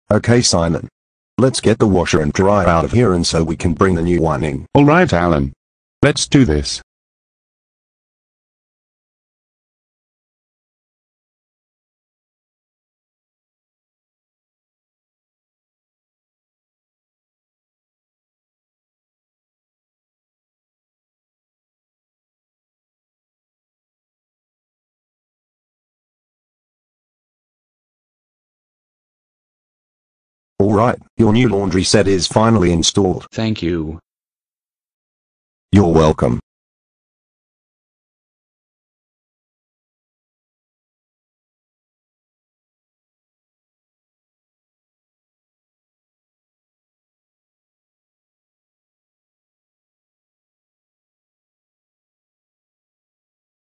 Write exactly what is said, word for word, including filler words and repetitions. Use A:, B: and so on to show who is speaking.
A: Okay, Simon. Let's get the washer and dryer out of here and so we can bring the new one in.
B: Alright, Alan. Let's do this.
A: Alright, your new laundry set is finally installed.
C: Thank you.
A: You're welcome.